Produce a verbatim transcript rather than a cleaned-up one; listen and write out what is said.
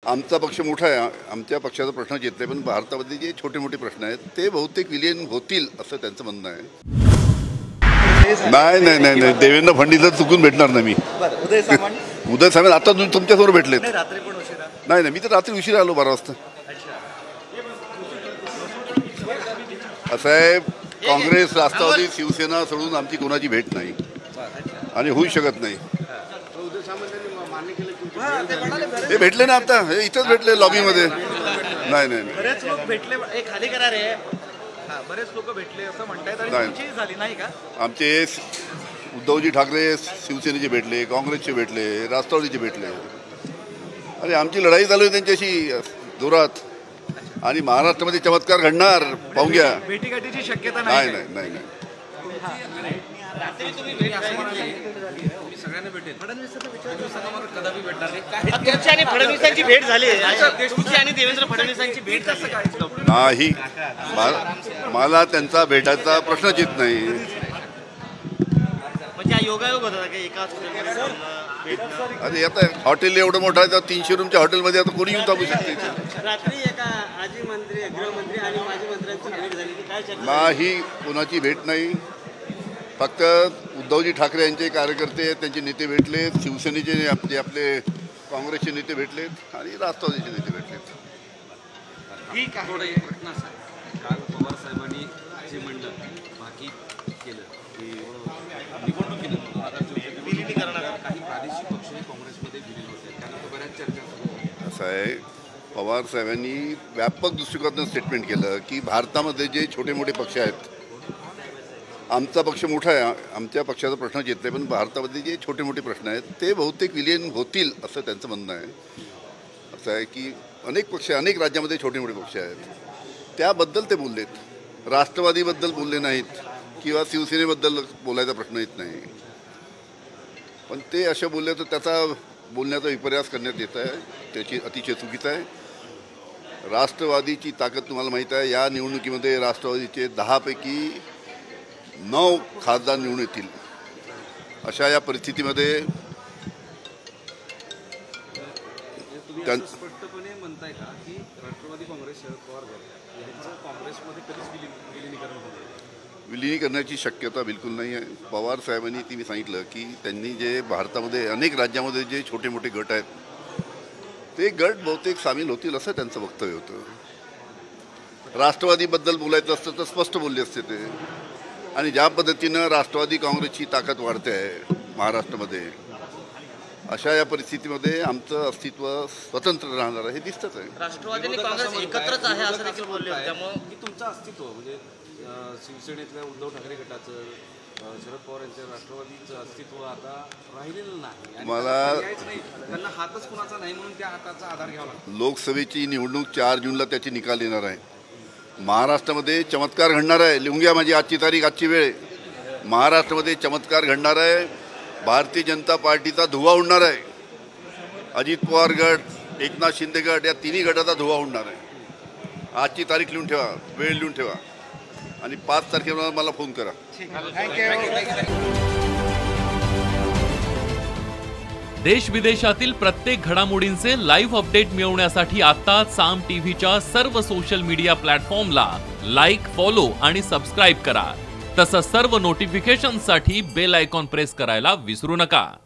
आमचा पक्ष मोठा आहे, आमच्या पक्षाचा प्रश्न येत नाही, पण भारतामध्ये जे छोटे मोठे प्रश्न आहेत ते बहुतेक विलीन होतील असं त्यांचं म्हणणं आहे. नाही नाही नाही नाही देवेंद्र फडणवीस चुकून भेटणार नाही मी. उदय सामंत उदय सामंत आता तुमच्यासमोर भेटलेत. रात्री पण उशिरा नाही नाही मी तर रात्री उशिरा आलो बारा वाजता. असं आहे, काँग्रेस राष्ट्रवादी शिवसेना सोडून आमची कोणाची भेट नाही आणि होऊ शकत नाही. हे भेटले ना आता, हे इथंच भेटले लॉबीमध्ये. नाही नाही बरेच लोक भेटले, एक खाली करा रे. बरेच लोक भेटले असं म्हणतायत आणि तुमची झाली नाही का? आमचे उद्धवजी ठाकरे शिवसेनेचे भेटले, काँग्रेसचे भेटले, राष्ट्रवादीचे भेटले. अरे आमची लढाई चालू आहे त्यांच्याशी जोरात आणि महाराष्ट्रामध्ये चमत्कार घडणार पाहून घ्या. भेटीगाठीची शक्यता नाही नाही नाही नाही फडणवीसांची भेट झाली आणि देवेंद्र फडणवीसांची भेट नाही. मला त्यांचा भेटायचा प्रश्नच येत नाही. म्हणजे योगायोग होता की एकाच. अरे आता हॉटेल एवढं मोठं आहे तर तीनशे रूमच्या हॉटेलमध्ये आता कोणी येऊन थांबू शकते. रात्री एका आजी मंत्री, गृहमंत्री आणि माजी मंत्र्यांची भेट झाली, काय चर्चा? नाही, कोणाची भेट नाही. फक्त उद्धवजी ठाकरे यांचे कार्यकर्ते, त्यांचे नेते भेटलेत, शिवसेनेचे आपले आपले काँग्रेसचे नेते भेटलेत आणि राष्ट्रवादीचे नेते भेटलेत. ठीक आहे. काल पवार साहेबांनी जे म्हणलं बाकी केलं की निवडणुकीनंतर आता विलीनीकरणाला काही प्रादेशिक पक्ष काँग्रेसमध्ये विलीन होते, त्यानंतर बऱ्याच चर्चा. असं आहे, पवार साहेबांनी व्यापक दृष्टिकोनातून स्टेटमेंट केलं की भारतामध्ये जे छोटे मोठे पक्ष आहेत, आमचा पक्ष मोठा आहे, आमच्या पक्षाचा प्रश्न येत नाही, पण भारतामध्ये जे छोटे मोठे प्रश्न आहेत ते बहुतेक विलीन होतील असं त्यांचं म्हणणं आहे. असं आहे की अनेक पक्ष, अनेक राज्यामध्ये छोटे मोठे पक्ष आहेत, त्याबद्दल ते बोललेत. राष्ट्रवादीबद्दल बोलले नाहीत किंवा शिवसेनेबद्दल बोलायचा प्रश्न येत नाही. पण ते असं बोलले तर त्याचा बोलण्याचा विपर्यास करण्यात येत आहे, त्याची अतिशय चुकीचं आहे. राष्ट्रवादीची ताकद तुम्हाला माहीत आहे. या निवडणुकीमध्ये राष्ट्रवादीचे दहापैकी नऊ खासदार निवडून येतील. अशा या परिस्थितीमध्ये स्पष्टपणे म्हणताय का की राष्ट्रवादी काँग्रेस, शरद पवार गट यांचं काँग्रेसमध्ये कधीच विलीनीकरण होतं? विलीनीकरणाची शक्यता बिलकुल नाही आहे. पवार साहेबांनी ती मी सांगितलं की त्यांनी जे भारतामध्ये अनेक राज्यामध्ये जे छोटे मोठे गट आहेत ते गट बहुतेक सामील होतील असं त्यांचं वक्तव्य होतं. राष्ट्रवादीबद्दल बोलायचं असतं तर स्पष्ट बोलले असते ते. आणि ज्या पद्धतीनं राष्ट्रवादी काँग्रेसची ताकद वाढते आहे महाराष्ट्रामध्ये, अशा या परिस्थितीमध्ये आमचं अस्तित्व स्वतंत्र राहणार आहे हे दिसतच आहे. राष्ट्रवादी आणि काँग्रेस एकत्रच आहे असं देखील बोलले. त्यामुळे की तुमचं अस्तित्व म्हणजे शिवसेनेतल्या उद्धव ठाकरे गटाचं, शरद पवार यांच्या राष्ट्रवादीचं अस्तित्व आता राहिलेलं नाही. मला त्यांना हातच कुणाचा नाही म्हणून त्या हाताचा आधार घ्यावा लागतो. लोकसभेची निवडणूक चार जूनला त्याचे निकाल येणार आहे. महाराष्ट्रामध्ये चमत्कार घडणार आहे. लिहून घ्या माझी आजची तारीख, आजची वेळ. महाराष्ट्रामध्ये चमत्कार घडणार आहे. भारतीय जनता पार्टीचा धुवा उडणार आहे. अजित पवार गट, एकनाथ शिंदे गट या तिन्ही गटाचा धुवा उडणार आहे. आजची तारीख लिहून ठेवा, वेळ लिहून ठेवा आणि पाच तारखेला मला फोन करा. देश विदेशातील प्रत्येक घडामोडींचे लाईव्ह अपडेट मिळवण्यासाठी आता साम टीव्हीच्या सर्व सोशल मीडिया प्लॅटफॉर्मला लाईक, फॉलो आणि सबस्क्राईब करा. तसंच सर्व नोटिफिकेशनसाठी बेल आयकॉन प्रेस करायला विसरू नका.